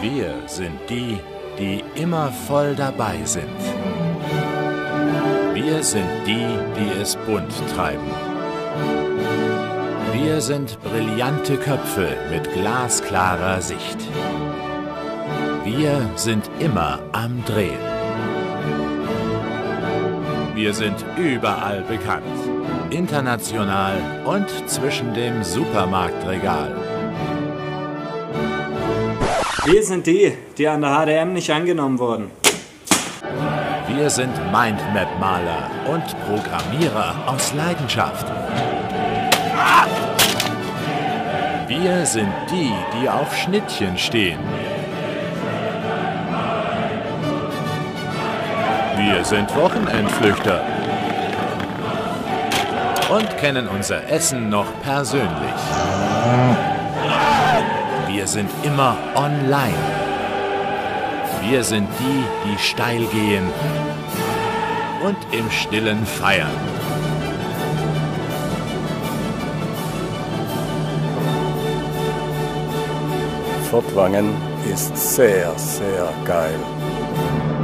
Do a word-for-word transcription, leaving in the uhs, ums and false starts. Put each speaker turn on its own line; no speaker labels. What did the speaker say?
Wir sind die, die immer voll dabei sind. Wir sind die, die es bunt treiben. Wir sind brillante Köpfe mit glasklarer Sicht. Wir sind immer am Drehen. Wir sind überall bekannt, international und zwischen dem Supermarktregal.
Wir sind die, die an der H D M nicht angenommen wurden.
Wir sind Mindmap-Maler und Programmierer aus Leidenschaft. Wir sind die, die auf Schnittchen stehen. Wir sind Wochenendflüchter und kennen unser Essen noch persönlich. Wir sind immer online. Wir sind die, die steil gehen und im Stillen feiern.
Furtwangen ist sehr, sehr geil.